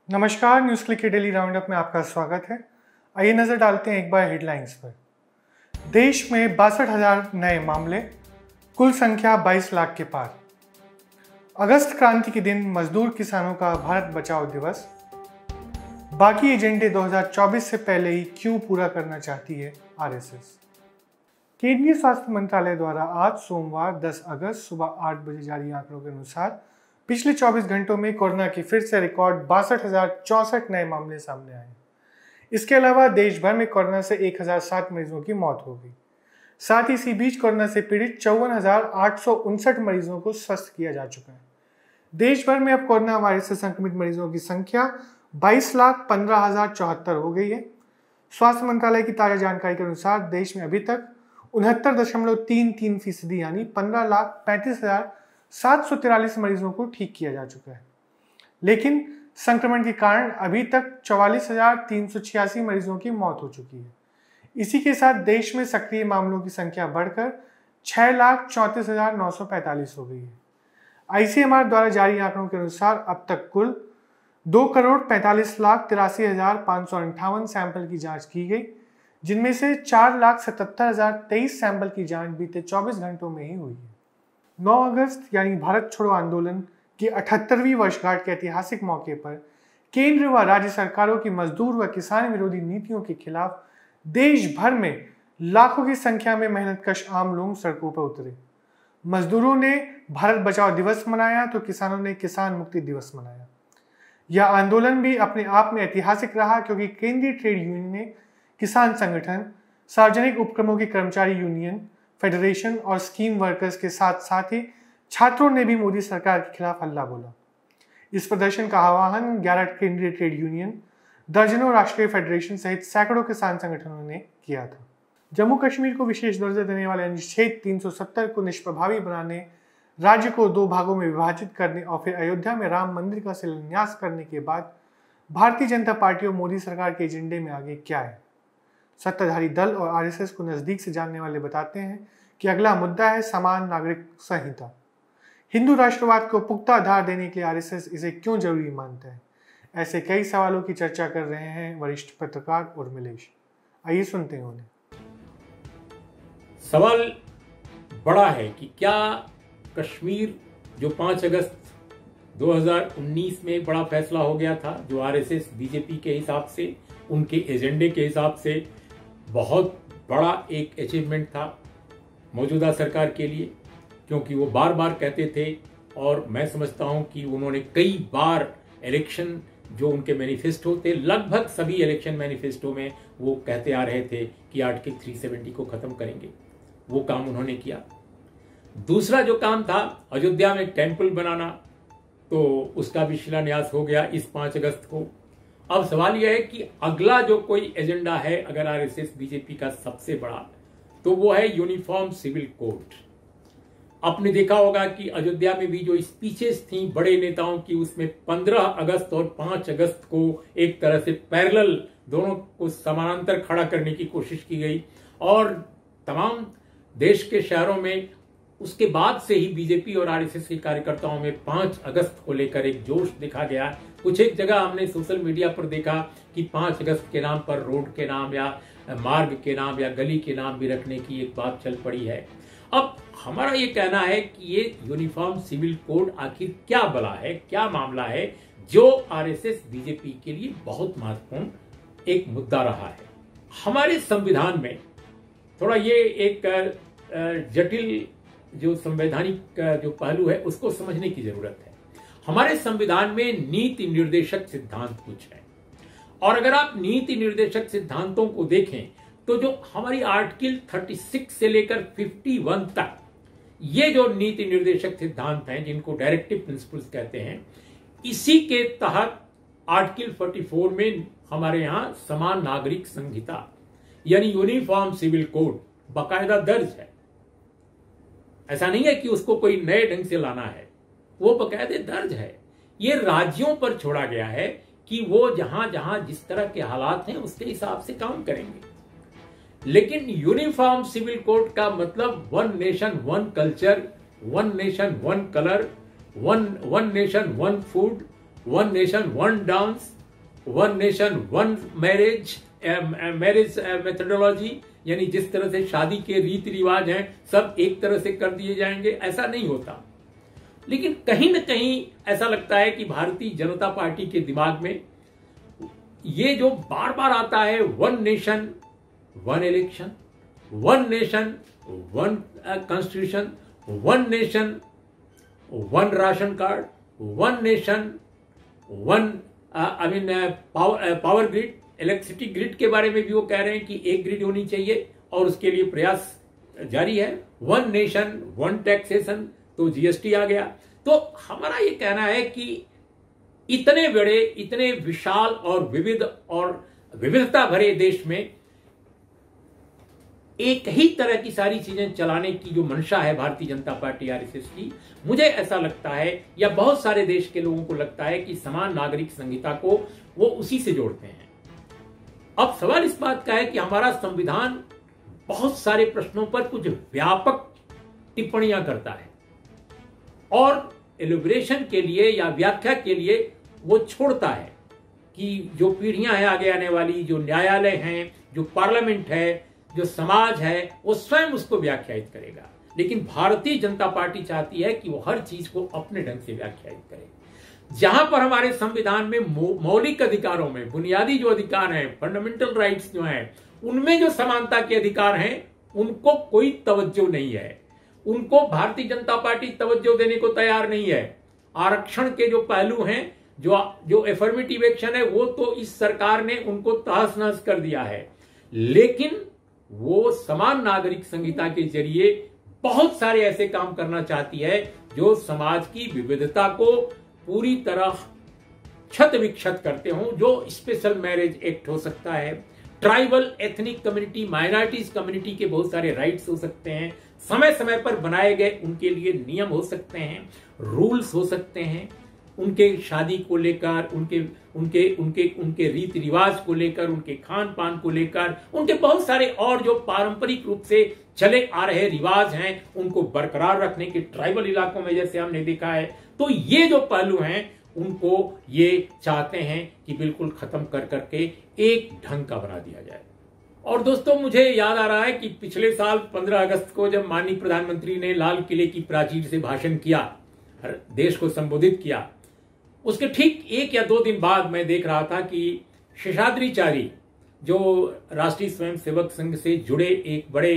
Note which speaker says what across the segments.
Speaker 1: नमस्कार, news click के daily roundup में आपका स्वागत है। आइए नजर डालते हैं एक बार हेडलाइंस पर। देश में 62,000 नए मामले, कुल संख्या 22 लाख के पार। अगस्त क्रांति के दिन मजदूर किसानों का भारत बचाओ दिवस। बाकी एजेंडे 2024 से पहले ही क्यों पूरा करना चाहती है आरएसएस। केंद्रीय स्वास्थ्य मंत्रालय द्वारा आज सोमवार 10 अगस्त सुबह 8 बजे जारी आंकड़ों के अनुसार पिछले 24 घंटों में कोरोना की फिर से रिकॉर्ड 62,064 नए मामले सामने आए। इसके अलावा देश भर में कोरोना से 1007 मरीजों की मौत हो गई। साथ ही इसी बीच कोरोना से पीड़ित 54,859 मरीजों को स्वस्थ किया जा चुका है। देश भर में अब कोरोना वायरस से संक्रमित मरीजों की संख्या 22,15,074 हो गई है। स्वास्थ्य मंत्रालय की ताजा जानकारी के अनुसार देश में अभी तक 69.33% यानी 15,35,743 मरीजों को ठीक किया जा चुका है। लेकिन संक्रमण के कारण अभी तक 44,386 मरीजों की मौत हो चुकी है। इसी के साथ देश में सक्रिय मामलों की संख्या बढ़कर 6,34,945 हो गई है। आईसीएमआर द्वारा जारी आंकड़ों के अनुसार अब तक कुल 2,45,83,558 सैंपल की जांच की गई, जिनमें से 4,77,023 सैंपल की जांच बीते 24 घंटों में ही हुई है। 9 अगस्त यानी भारत छोड़ो आंदोलन की 78वीं वर्षगांठ के ऐतिहासिक मौके पर केंद्र व राज्य सरकारों की मजदूर व किसान विरोधी नीतियों के खिलाफ देश भर में लाखों की संख्या में मेहनतकश आम लोग सड़कों पर उतरे। मजदूरों ने भारत बचाओ दिवस मनाया तो किसानों ने किसान मुक्ति दिवस मनाया। यह आंदोलन भी अपने आप में ऐतिहासिक रहा, क्योंकि केंद्रीय ट्रेड यूनियन ने किसान संगठन, सार्वजनिक उपक्रमों की कर्मचारी यूनियन, फेडरेशन और स्कीम वर्कर्स के साथ साथ ही छात्रों ने भी मोदी सरकार के खिलाफ हल्ला बोला। इस प्रदर्शन का आह्वान 11 केंद्रीय ट्रेड यूनियन, दर्जनों राष्ट्रीय फेडरेशन सहित सैकड़ों किसान संगठनों ने किया था। जम्मू कश्मीर को विशेष दर्जा देने वाले अनुच्छेद 370 को निष्प्रभावी बनाने, राज्य को 2 भागों में विभाजित करने और फिर अयोध्या में राम मंदिर का शिलान्यास करने के बाद भारतीय जनता पार्टी और मोदी सरकार के एजेंडे में आगे क्या है। सत्ताधारी दल और आरएसएस को नजदीक से जानने वाले बताते हैं कि अगला मुद्दा है समान नागरिक संहिता। हिंदू राष्ट्रवाद को पुख्ता आधार देने के लिए आरएसएस इसे क्यों जरूरी मानता है। ऐसे कई सवालों की चर्चा कर रहे हैं वरिष्ठ पत्रकार उर्मिलेश। आइए सुनते हैं उन्हें।
Speaker 2: सवाल बड़ा है कि क्या कश्मीर जो 5 अगस्त 2019 में बड़ा फैसला हो गया था, जो आरएसएस बीजेपी के हिसाब से, उनके एजेंडे के हिसाब से बहुत बड़ा एक अचीवमेंट था मौजूदा सरकार के लिए, क्योंकि वो बार बार कहते थे और मैं समझता हूं कि उन्होंने कई बार इलेक्शन जो उनके मैनिफेस्टो थे, लगभग सभी इलेक्शन मैनिफेस्टो में वो कहते आ रहे थे कि आर्टिकल 370 को खत्म करेंगे। वो काम उन्होंने किया। दूसरा जो काम था अयोध्या में टेम्पल बनाना, तो उसका भी शिलान्यास हो गया इस 5 अगस्त को। अब सवाल यह है कि अगला जो कोई एजेंडा है अगर आरएसएस बीजेपी का सबसे बड़ा, तो वो है यूनिफॉर्म सिविल कोड। आपने देखा होगा कि अयोध्या में भी जो स्पीचेस थी बड़े नेताओं की, उसमें 15 अगस्त और 5 अगस्त को एक तरह से पैरेलल, दोनों को समानांतर खड़ा करने की कोशिश की गई और तमाम देश के शहरों में उसके बाद से ही बीजेपी और आरएसएस के कार्यकर्ताओं में 5 अगस्त को लेकर एक जोश देखा गया। कुछ एक जगह हमने सोशल मीडिया पर देखा कि 5 अगस्त के नाम पर रोड के नाम या मार्ग के नाम या गली के नाम भी रखने की एक बात चल पड़ी है। अब हमारा ये कहना है कि ये यूनिफॉर्म सिविल कोड आखिर क्या बला है, क्या मामला है जो आरएसएस बीजेपी के लिए बहुत महत्वपूर्ण एक मुद्दा रहा है। हमारे संविधान में थोड़ा ये एक जटिल जो संवैधानिक जो पहलू है उसको समझने की जरूरत है। हमारे संविधान में नीति निर्देशक सिद्धांत कुछ है, और अगर आप नीति निर्देशक सिद्धांतों को देखें तो जो हमारी आर्टिकल 36 से लेकर 51 तक ये जो नीति निर्देशक सिद्धांत हैं, जिनको डायरेक्टिव प्रिंसिपल्स कहते हैं, इसी के तहत आर्टिकल 44 में हमारे यहां समान नागरिक संहिता यानी यूनिफॉर्म सिविल कोड बाकायदा दर्ज है। ऐसा नहीं है कि उसको कोई नए ढंग से लाना है, वो बाकायदे दर्ज है। ये राज्यों पर छोड़ा गया है कि वो जहां जहां जिस तरह के हालात हैं उसके हिसाब से काम करेंगे। लेकिन यूनिफॉर्म सिविल कोड का मतलब 1 nation 1 culture, 1 nation 1 colour, one nation 1 food, 1 nation 1 dance, one nation one marriage methodology, यानी जिस तरह से शादी के रीति रिवाज हैं सब एक तरह से कर दिए जाएंगे, ऐसा नहीं होता। लेकिन कहीं ना कहीं ऐसा लगता है कि भारतीय जनता पार्टी के दिमाग में ये जो बार बार आता है, one nation one election, one nation one constitution, one nation one ration card, one nation one power grid, electricity grid के बारे में भी वो कह रहे हैं कि एक ग्रिड होनी चाहिए और उसके लिए प्रयास जारी है। वन नेशन वन टैक्सेशन, तो जीएसटी आ गया। तो हमारा ये कहना है कि इतने बड़े, इतने विशाल और विविध और विविधता भरे देश में एक ही तरह की सारी चीजें चलाने की जो मंशा है भारतीय जनता पार्टी आरएसएस की, मुझे ऐसा लगता है या बहुत सारे देश के लोगों को लगता है कि समान नागरिक संहिता को वो उसी से जोड़ते हैं। अब सवाल इस बात का है कि हमारा संविधान बहुत सारे प्रश्नों पर कुछ व्यापक टिप्पणियां करता है और एलिब्रेशन के लिए या व्याख्या के लिए वो छोड़ता है कि जो पीढ़ियां हैं आगे आने वाली, जो न्यायालय हैं, जो पार्लियामेंट है, जो समाज है, वो स्वयं उसको व्याख्यायित करेगा। लेकिन भारतीय जनता पार्टी चाहती है कि वो हर चीज को अपने ढंग से व्याख्यायित करे। जहां पर हमारे संविधान में मौलिक अधिकारों में बुनियादी जो अधिकार हैं, फंडामेंटल राइट्स जो हैं, उनमें जो समानता के अधिकार हैं उनको कोई तवज्जो नहीं है, उनको भारतीय जनता पार्टी तवज्जो देने को तैयार नहीं है। आरक्षण के जो पहलू हैं, जो एफर्मेटिव एक्शन है, वो तो इस सरकार ने उनको तहस नहस कर दिया है। लेकिन वो समान नागरिक संहिता के जरिए बहुत सारे ऐसे काम करना चाहती है जो समाज की विविधता को पूरी तरह क्षत विक्षत करते हों। जो स्पेशल मैरिज एक्ट हो सकता है, tribal ethnic community, minorities community के बहुत सारे राइट्स हो सकते हैं, समय समय पर बनाए गए उनके लिए नियम हो सकते हैं, रूल्स हो सकते हैं, उनके शादी को लेकर, उनके रीति रिवाज को लेकर, उनके खान पान को लेकर, उनके बहुत सारे और जो पारंपरिक रूप से चले आ रहे रिवाज हैं उनको बरकरार रखने के, ट्राइबल इलाकों में जैसे हमने देखा है। तो ये जो पहलू हैं उनको ये चाहते हैं कि बिल्कुल खत्म कर करके एक ढंग का बना दिया जाए। और दोस्तों, मुझे याद आ रहा है कि पिछले साल 15 अगस्त को जब माननीय प्रधानमंत्री ने लाल किले की प्राचीर से भाषण किया, देश को संबोधित किया, उसके ठीक 1 या 2 दिन बाद मैं देख रहा था कि शेषाद्रीचारी, जो राष्ट्रीय स्वयंसेवक संघ से जुड़े एक बड़े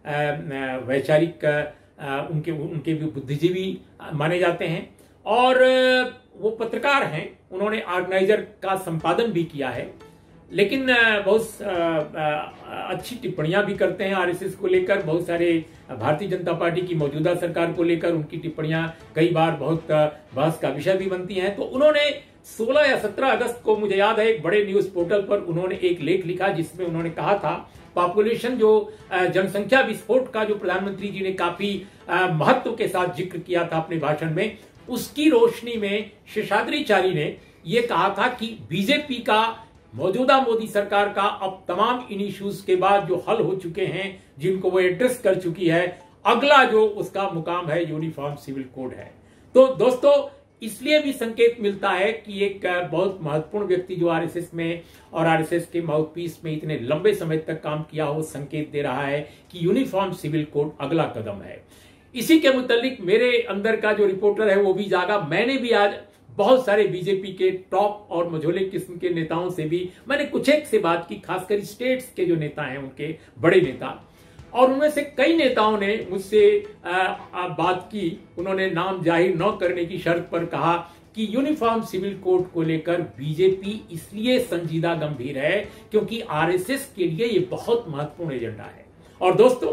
Speaker 2: वैचारिक उनके भी बुद्धिजीवी माने जाते हैं और वो पत्रकार हैं, उन्होंने ऑर्गेनाइजर का संपादन भी किया है, लेकिन बहुत अच्छी टिप्पणियां भी करते हैं आरएसएस को लेकर। बहुत सारे भारतीय जनता पार्टी की मौजूदा सरकार को लेकर उनकी टिप्पणियां कई बार बहुत बहस का विषय भी बनती हैं। तो उन्होंने 16 या 17 अगस्त को, मुझे याद है, एक बड़े न्यूज पोर्टल पर उन्होंने एक लेख लिखा जिसमें उन्होंने कहा था पॉपुलेशन, जो जनसंख्या विस्फोट का जो प्रधानमंत्री जी ने काफी महत्व के साथ जिक्र किया था अपने भाषण में, उसकी रोशनी में शेषाद्रीचारी ने यह कहा था कि बीजेपी का, मौजूदा मोदी सरकार का अब तमाम इन इश्यूज के बाद जो हल हो चुके हैं, जिनको वो एड्रेस कर चुकी है, अगला जो उसका मुकाम है यूनिफॉर्म सिविल कोड है। तो दोस्तों, इसलिए भी संकेत मिलता है कि एक बहुत महत्वपूर्ण व्यक्ति जो आरएसएस में और आरएसएस के माउथपीस में इतने लंबे समय तक काम किया हो, संकेत दे रहा है कि यूनिफॉर्म सिविल कोड अगला कदम है। इसी के मुतालिक मेरे अंदर का जो रिपोर्टर है वो भी जागा। मैंने भी आज बहुत सारे बीजेपी के टॉप और मझोले किस्म के नेताओं से भी मैंने कुछ एक से बात की, खासकर स्टेट्स के जो नेता हैं, उनके बड़े नेता, और उनमें से कई नेताओं ने मुझसे बात की। उन्होंने नाम जाहिर न करने की शर्त पर कहा कि यूनिफॉर्म सिविल कोड को लेकर बीजेपी इसलिए संजीदा गंभीर है क्योंकि आरएसएस के लिए ये बहुत महत्वपूर्ण एजेंडा है। और दोस्तों,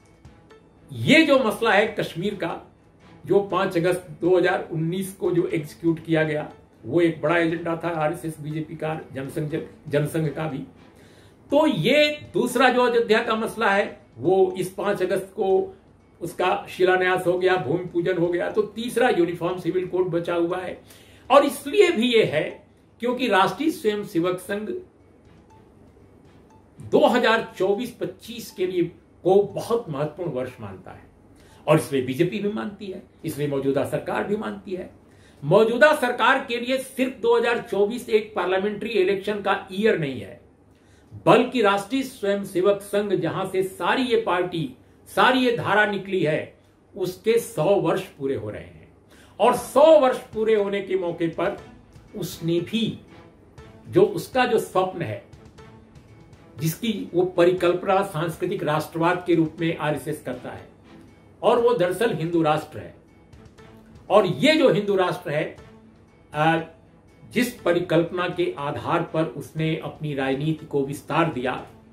Speaker 2: ये जो मसला है कश्मीर का, जो 5 अगस्त 2019 को जो एग्जीक्यूट किया गया, वो एक बड़ा एजेंडा था आरएसएस बीजेपी का, जनसंघ का भी। तो ये दूसरा जो अयोध्या का मसला है, वो इस 5 अगस्त को उसका शिलान्यास हो गया, भूमि पूजन हो गया। तो तीसरा यूनिफॉर्म सिविल कोड बचा हुआ है। और इसलिए भी ये है क्योंकि राष्ट्रीय स्वयंसेवक संघ 2024-25 के लिए को बहुत महत्वपूर्ण वर्ष मानता है, और इसलिए बीजेपी भी मानती है, इसलिए मौजूदा सरकार भी मानती है। मौजूदा सरकार के लिए सिर्फ 2024 एक पार्लियामेंट्री इलेक्शन का ईयर नहीं है, बल्कि राष्ट्रीय स्वयंसेवक संघ जहां से सारी ये पार्टी, सारी ये धारा निकली है, उसके 100 वर्ष पूरे हो रहे हैं। और 100 वर्ष पूरे होने के मौके पर उसने भी उसका जो स्वप्न है, जिसकी वो परिकल्पना सांस्कृतिक राष्ट्रवाद के रूप में आरएसएस करता है, और वो दरअसल हिंदू राष्ट्र है। और ये जो हिंदू राष्ट्र है, जिस परिकल्पना के आधार पर उसने अपनी राजनीति को विस्तार दिया,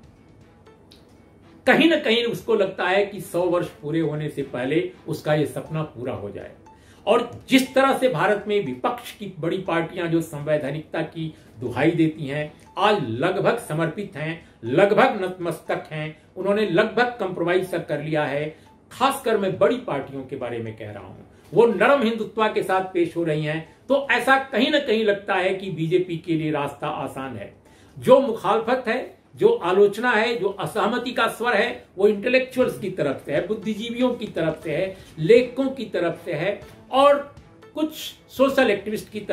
Speaker 2: कहीं ना कहीं उसको लगता है कि 100 वर्ष पूरे होने से पहले उसका ये सपना पूरा हो जाए। और जिस तरह से भारत में विपक्ष की बड़ी पार्टियां जो संवैधानिकता की दुहाई देती हैं, आज लगभग समर्पित हैं, लगभग नतमस्तक हैं, उन्होंने लगभग कंप्रोमाइज कर लिया है। खासकर मैं बड़ी पार्टियों के बारे में कह रहा हूं, वो नरम हिंदुत्व के साथ पेश हो रही हैं। तो ऐसा कहीं ना कहीं लगता है कि बीजेपी के लिए रास्ता आसान है। जो मुखालफत है, जो आलोचना है, जो असहमति का स्वर है, वो इंटेलेक्चुअल्स की तरफ से है, बुद्धिजीवियों की तरफ से है, लेखकों की तरफ से है, और कुछ सोशल एक्टिविस्ट की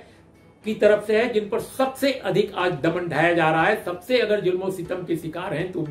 Speaker 2: तरफ से है, जिन पर सबसे अधिक आज दमन ढाया जा रहा है। सबसे अगर जुल्मो सितम के शिकार हैं तो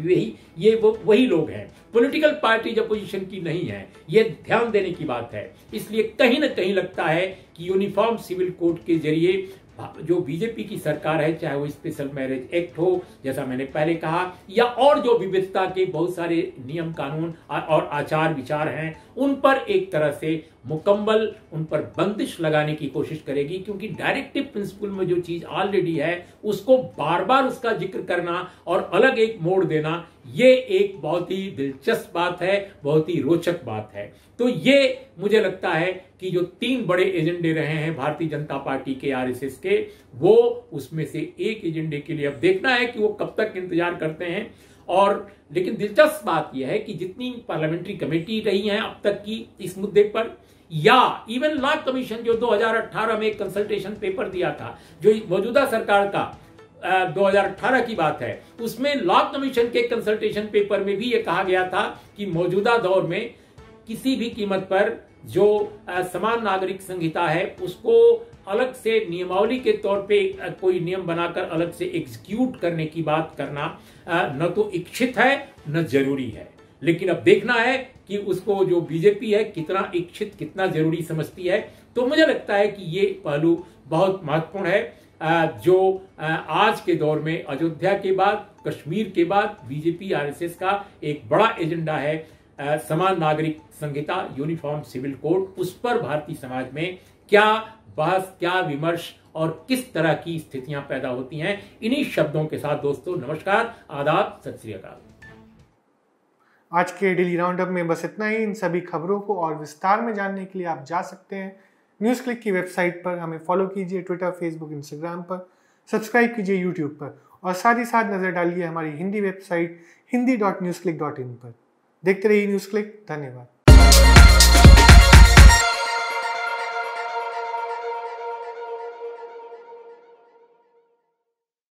Speaker 2: वही लोग हैं। पॉलिटिकल पार्टी अपोजिशन की नहीं है, ये ध्यान देने की बात है। इसलिए कहीं ना कहीं लगता है कि यूनिफॉर्म सिविल कोड के जरिए जो बीजेपी की सरकार है, चाहे वो स्पेशल मैरिज एक्ट हो, जैसा मैंने पहले कहा, या और जो विविधता के बहुत सारे नियम कानून और आचार विचार हैं, उन पर एक तरह से मुकम्मल उन पर बंदिश लगाने की कोशिश करेगी। क्योंकि डायरेक्टिव प्रिंसिपल में जो चीज ऑलरेडी है, उसको बार बार उसका जिक्र करना और अलग एक मोड़ देना, ये एक बहुत ही दिलचस्प बात है, बहुत ही रोचक बात है। तो ये मुझे लगता है कि जो 3 बड़े एजेंडे रहे हैं भारतीय जनता पार्टी के, आरएसएस के, वो उसमें से एक एजेंडे के लिए अब देखना है कि वो कब तक इंतजार करते हैं। और लेकिन दिलचस्प बात यह है कि जितनी पार्लियामेंट्री कमेटी रही हैं अब तक की इस मुद्दे पर, या इवन लॉ कमीशन जो 2018 में एक कंसल्टेशन पेपर दिया था, जो मौजूदा सरकार का 2018 की बात है, उसमें लॉ कमीशन के कंसल्टेशन पेपर में भी यह कहा गया था कि मौजूदा दौर में किसी भी कीमत पर जो समान नागरिक संहिता है, उसको अलग से नियमावली के तौर पे कोई नियम बनाकर अलग से एग्जीक्यूट करने की बात करना न तो इच्छित है न जरूरी है। लेकिन अब देखना है कि उसको जो बीजेपी है कितना इच्छित, कितना जरूरी समझती है। तो मुझे लगता है कि ये पहलू बहुत महत्वपूर्ण है, जो आज के दौर में अयोध्या के बाद, कश्मीर के बाद बीजेपी आरएसएस का एक बड़ा एजेंडा है। समान नागरिक संहिता, यूनिफॉर्म सिविल कोड, उस पर भारतीय समाज में क्या बहस, क्या विमर्श और किस तरह की स्थितियां पैदा होती हैं। इन्हीं शब्दों के साथ दोस्तों नमस्कार, आदाब, सत श्री अकाल।
Speaker 1: आज के डेली राउंडअप में बस इतना ही। इन सभी खबरों को और विस्तार में जानने के लिए आप जा सकते हैं न्यूज़ क्लिक की वेबसाइट पर। हमें फॉलो कीजिए ट्विटर, फेसबुक, इंस्टाग्राम पर, सब्सक्राइब कीजिए यूट्यूब पर, और साथ ही साथ नजर डालिए हमारी हिंदी वेबसाइट hindi.newsclick.in पर। देखते रहिए न्यूज़ क्लिक। धन्यवाद।